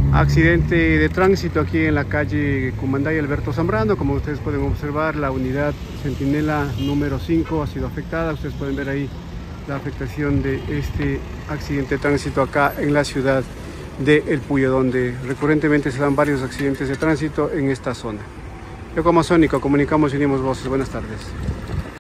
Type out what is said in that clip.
Accidente de tránsito aquí en la calle Cumanday Alberto Zambrano. Como ustedes pueden observar, la unidad Centinela número 5 ha sido afectada. Ustedes pueden ver ahí la afectación de este accidente de tránsito acá en la ciudad de El Puyo, donde recurrentemente se dan varios accidentes de tránsito en esta zona. Yo como Amazónico comunicamos y unimos voces. Buenas tardes.